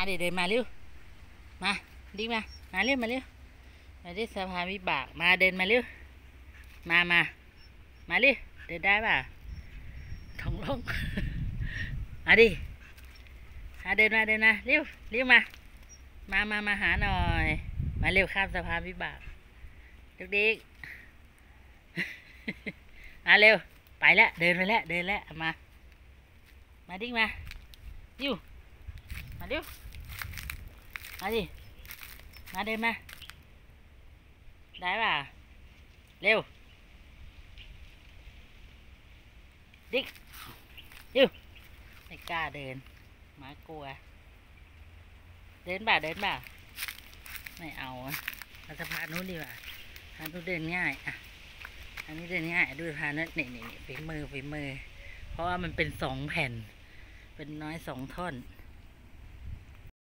ดิเดินมาเร็วมาดิ้งมาเร็วมาเร็วมาที่สะพานวิบากมาเดินมาเร็วมาเร็วเดินได้ป่ะท้องร้องมาดิเดินมาเร็วมาหาหน่อยมาเร็วข้ามสะพานวิบากเด็กๆมาเร็วไปแล้วเดินไปแล้วมาดิ้งมาดิวมาเร็วมาดิมาเดินมาได้ป่ะเร็วดิ๊กดิวไม่กล้าเดินหมากลัวเดินบ่าไม่เอามาสะพานนู้นดีกว่าทางนู้นเดินง่ายอ่ะอันนี้เดินง่ายดูทางนั้นนี่ฝีมือเพราะว่ามันเป็น2 แผ่นเป็นน้อย2 ท่อน